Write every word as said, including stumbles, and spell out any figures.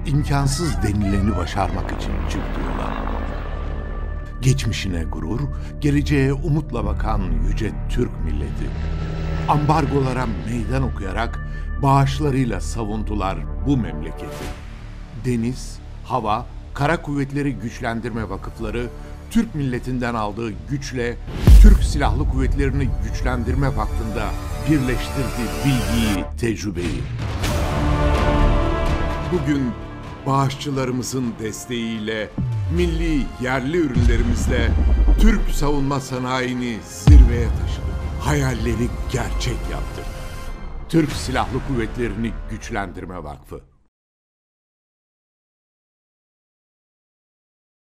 İmkansız denileni başarmak için çıktı yola. Geçmişine gurur, geleceğe umutla bakan yüce Türk milleti. Ambargolara meydan okuyarak bağışlarıyla savundular bu memleketi. Deniz, hava, kara kuvvetleri güçlendirme vakıfları, Türk milletinden aldığı güçle Türk Silahlı Kuvvetleri'ni güçlendirme vaktinde birleştirdi bilgiyi, tecrübeyi. Bugün bağışçılarımızın desteğiyle, milli yerli ürünlerimizle Türk savunma sanayini zirveye taşıdık. Hayalleri gerçek yaptık. Türk Silahlı Kuvvetleri'ni Güçlendirme Vakfı.